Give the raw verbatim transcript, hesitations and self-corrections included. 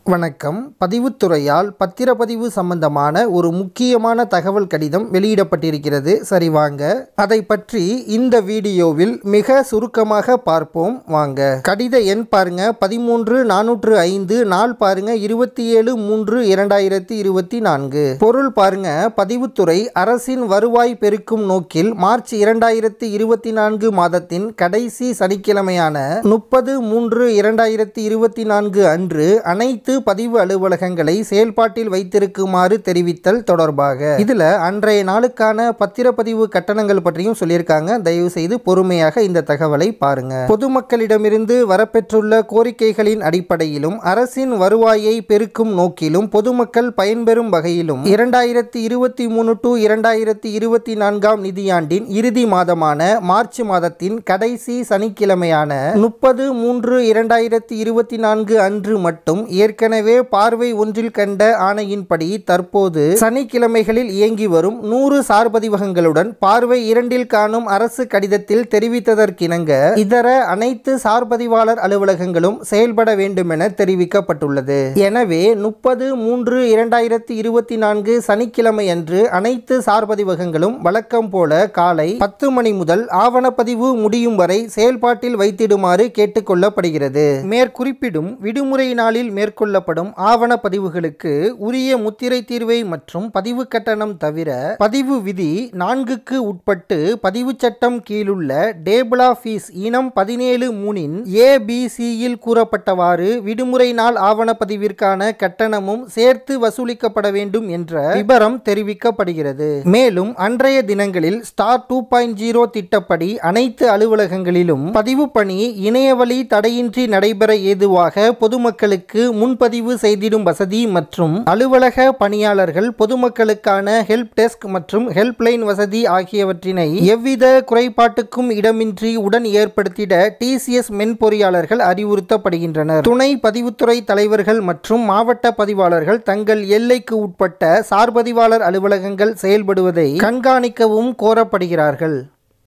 வணக்கம். பதிவுத்துறையால் பத்திரப்பதிவு சம்பந்தமான ஒரு முக்கியமான தகவல் கடிதம் வெளியிடப்பட்டிருக்கிறது. சரி, வாங்க அதை பற்றி இந்த வீடியோவில் மிக சுருக்கமாக பார்ப்போம். வாங்க. கடித எண் பாருங்க பதிமூன்று நானூற்று ஐந்து, நாள் பாருங்க இருபத்தி ஏழு மூன்று இரண்டாயிரத்தி இருபத்தி நான்கு. பொருள் பாருங்க, பதிவுத்துறை அரசின் வருவாய் பெருக்கும் நோக்கில் மார்ச் இரண்டாயிரத்தி இருபத்தி நான்கு மாதத்தின் கடைசி சனிக்கிழமையான முப்பது மூன்று இரண்டாயிரத்தி இருபத்தி நான்கு அன்று அனைத்து பதிவு அலுவலகங்களை செயல்பாட்டில் வைத்திருக்குமாறு தெரிவித்தல் தொடர்பாக. இதுல அன்றைய நாளுக்கான பத்திரப்பதிவு கட்டணங்கள் பற்றியும் சொல்லியிருக்காங்க. தயவு செய்து பொறுமையாக இந்த தகவலை பாருங்க. பொதுமக்களிடமிருந்து வரப்பெற்றுள்ள கோரிக்கைகளின் அடிப்படையிலும் அரசின் வருவாயை பெருக்கும் நோக்கிலும் பொதுமக்கள் பயன்பெறும் வகையிலும் இரண்டாயிரத்தி இருபத்தி மூணு டு இரண்டாயிரத்தி இருபத்தி நான்காம் நிதியாண்டின் இறுதி மாதமான மார்ச் மாதத்தின் கடைசி சனிக்கிழமையான முப்பது மூன்று இரண்டாயிரத்தி இருபத்தி நான்கு அன்று மட்டும் ஏற்க ஏற்கனவே பார்வை ஒன்றில் கண்ட ஆணையின்படி தற்போது சனிக்கிழமைகளில் இயங்கி வரும் நூறு சார்பதிவகங்களுடன் பார்வை இரண்டில் காணும் அரசு கடிதத்தில் தெரிவித்ததற்கிணங்க இதர அனைத்து சார்பதிவாளர் அலுவலகங்களும் செயல்பட வேண்டும் என தெரிவிக்கப்பட்டுள்ளது. எனவே முப்பது மூன்று இரண்டாயிரத்தி இருபத்தி நான்கு சனிக்கிழமை அன்று அனைத்து சார்பதிவகங்களும் வழக்கம் போல காலை பத்து மணி முதல் ஆவணப்பதிவு முடியும் வரை செயல்பாட்டில் வைத்திடுமாறு கேட்டுக்கொள்ளப்படுகிறது. மேற்குறிப்பிடும் விடுமுறை நாளில் மேற்கொள்ள ஆவண பதிவுகளுக்கு உரிய முத்திரை தீர்வை மற்றும் பதிவு கட்டணம் தவிர பதிவு விதி நான்குக்கு உட்பட்டு பதிவு சட்டம் கீழுள்ள டேபிள் ஆஃப் ஃபீஸ் இனம் பதினேழு மூணின் ஏ பி சியில் கூறப்பட்டவாறு விடுமுறை நாள் ஆவண பதிவிற்கான கட்டணமும் சேர்த்து வசூலிக்கப்பட வேண்டும் என்ற விபரம் தெரிவிக்கப்படுகிறது. மேலும் அன்றைய தினங்களில் ஸ்டார் டூ பாயிண்ட் ஜீரோ திட்டப்படி அனைத்து அலுவலகங்களிலும் பதிவு பணி இணையவழி தடையின்றி நடைபெற ஏதுவாக பொதுமக்களுக்கு முன்பதிவு செய்திடும் வசதி மற்றும் அலுவலக பணியாளர்கள் பொதுமக்களுக்கான ஹெல்ப் டெஸ்க் மற்றும் ஹெல்ப்லைன் வசதி ஆகியவற்றினை எவ்வித குறைபாட்டுக்கும் இடமின்றி உடன் ஏற்படுத்திட டிசிஎஸ் மென்பொறியாளர்கள் அறிவுறுத்தப்படுகின்றனர். துணை பதிவுத்துறை தலைவர்கள் மற்றும் மாவட்ட பதிவாளர்கள் தங்கள் எல்லைக்கு உட்பட்ட சார்பதிவாளர் அலுவலகங்கள் செயல்படுவதை கண்காணிக்கவும் கோரப்படுகிறார்கள்.